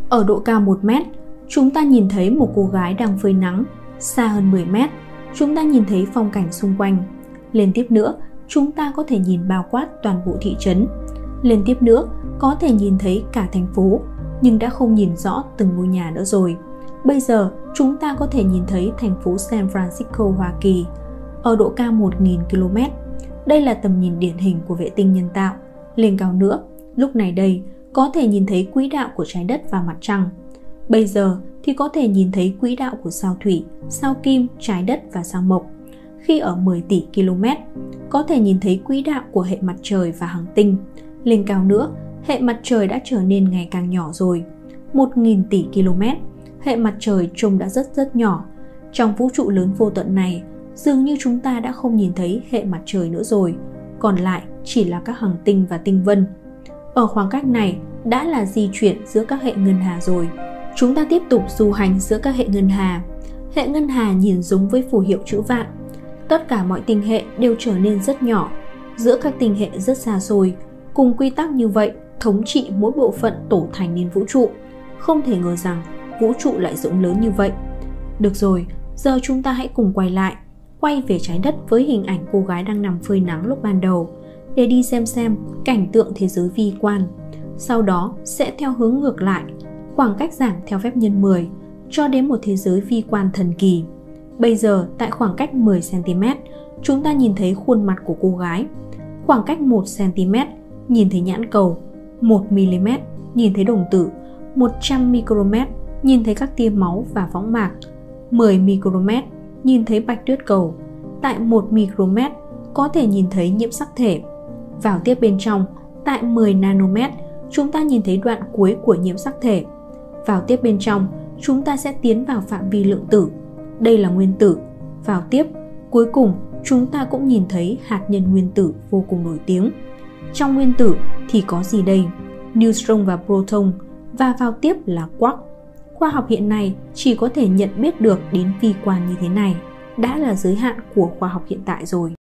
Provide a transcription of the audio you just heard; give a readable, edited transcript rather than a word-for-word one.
Ở độ cao 1 mét, chúng ta nhìn thấy một cô gái đang phơi nắng. Xa hơn 10 mét, chúng ta nhìn thấy phong cảnh xung quanh. Lên tiếp nữa, chúng ta có thể nhìn bao quát toàn bộ thị trấn. Lên tiếp nữa, có thể nhìn thấy cả thành phố, nhưng đã không nhìn rõ từng ngôi nhà nữa rồi. Bây giờ, chúng ta có thể nhìn thấy thành phố San Francisco, Hoa Kỳ, ở độ cao 1.000 km. Đây là tầm nhìn điển hình của vệ tinh nhân tạo. Lên cao nữa, lúc này đây, có thể nhìn thấy quỹ đạo của trái đất và mặt trăng. Bây giờ thì có thể nhìn thấy quỹ đạo của sao Thủy, sao Kim, trái đất và sao Mộc. Khi ở 10 tỷ km, có thể nhìn thấy quỹ đạo của hệ mặt trời và hành tinh. Lên cao nữa, hệ mặt trời đã trở nên ngày càng nhỏ rồi. 1.000 tỷ km, hệ mặt trời trông đã rất nhỏ. Trong vũ trụ lớn vô tận này, dường như chúng ta đã không nhìn thấy hệ mặt trời nữa rồi. Còn lại chỉ là các hành tinh và tinh vân. Ở khoảng cách này đã là di chuyển giữa các hệ ngân hà rồi. Chúng ta tiếp tục du hành giữa các hệ ngân hà. Hệ ngân hà nhìn giống với phù hiệu chữ vạn. Tất cả mọi tinh hệ đều trở nên rất nhỏ, giữa các tinh hệ rất xa xôi. Cùng quy tắc như vậy, thống trị mỗi bộ phận tổ thành nên vũ trụ. Không thể ngờ rằng vũ trụ lại rộng lớn như vậy. Được rồi, giờ chúng ta hãy cùng quay về trái đất với hình ảnh cô gái đang nằm phơi nắng lúc ban đầu, để đi xem cảnh tượng thế giới vi quan. Sau đó sẽ theo hướng ngược lại, khoảng cách giảm theo phép nhân 10, cho đến một thế giới vi quan thần kỳ. Bây giờ tại khoảng cách 10 cm, chúng ta nhìn thấy khuôn mặt của cô gái. Khoảng cách 1 cm, nhìn thấy nhãn cầu. 1 mm, nhìn thấy đồng tử. 100 micromet, nhìn thấy các tia máu và võng mạc. 10 micromet, nhìn thấy bạch tuyết cầu. Tại 1 micromet, có thể nhìn thấy nhiễm sắc thể. Vào tiếp bên trong, tại 10 nanomet, chúng ta nhìn thấy đoạn cuối của nhiễm sắc thể. Vào tiếp bên trong, chúng ta sẽ tiến vào phạm vi lượng tử. Đây là nguyên tử. Vào tiếp, cuối cùng, chúng ta cũng nhìn thấy hạt nhân nguyên tử vô cùng nổi tiếng. Trong nguyên tử thì có gì đây? Neutron và proton, và vào tiếp là quark. Khoa học hiện nay chỉ có thể nhận biết được đến vi quan như thế này, đã là giới hạn của khoa học hiện tại rồi.